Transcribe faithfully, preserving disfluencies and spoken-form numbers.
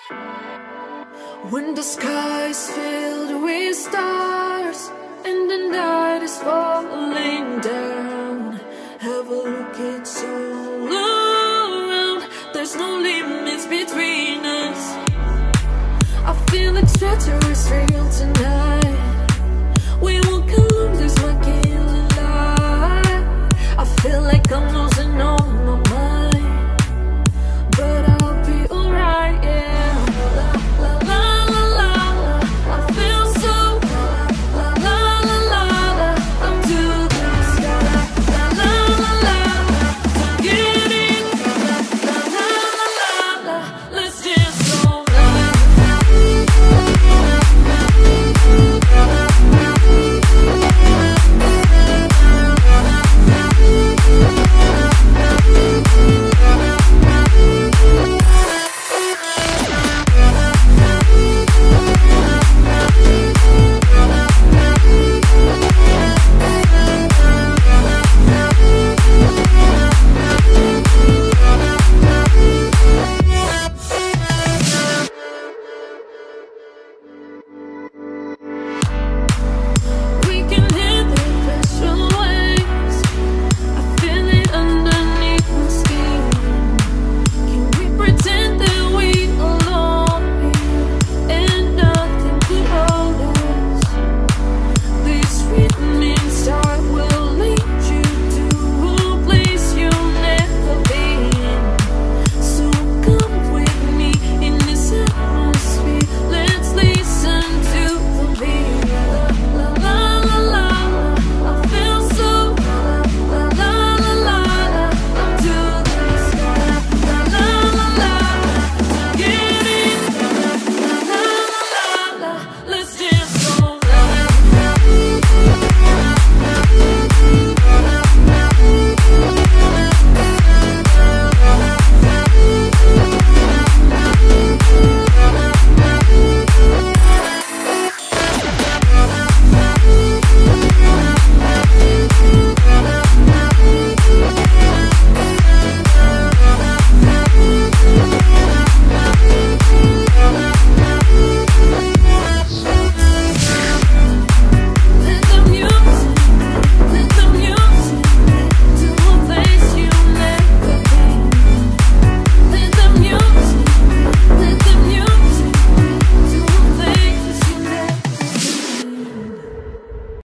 When the sky is filled with stars and the night is falling down, have a look, it's all around. There's no limits between us. I feel extraterrestrial tonight. We walk along this my killing light. I feel like I'm